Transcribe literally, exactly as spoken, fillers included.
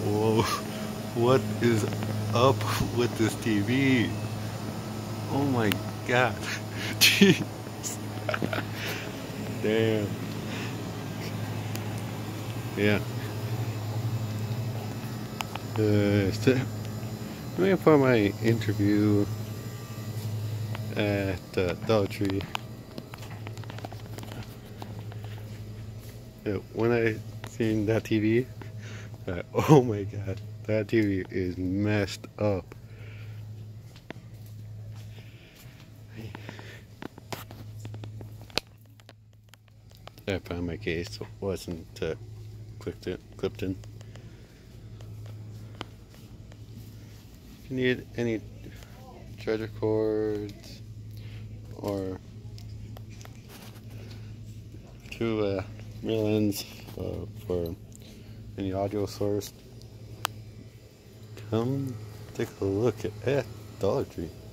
Whoa, what is up with this T V? Oh my god. Jeez. Damn. Yeah. Uh, so, waiting for my interview at uh, Dollar Tree. Uh, when I seen that T V, uh, oh my god, that T V is messed up. I found my case, wasn't uh, clipped in, clipped in. If you need any charger cords or two uh, real ends uh, for any audio source, come take a look at, at Dollar Tree.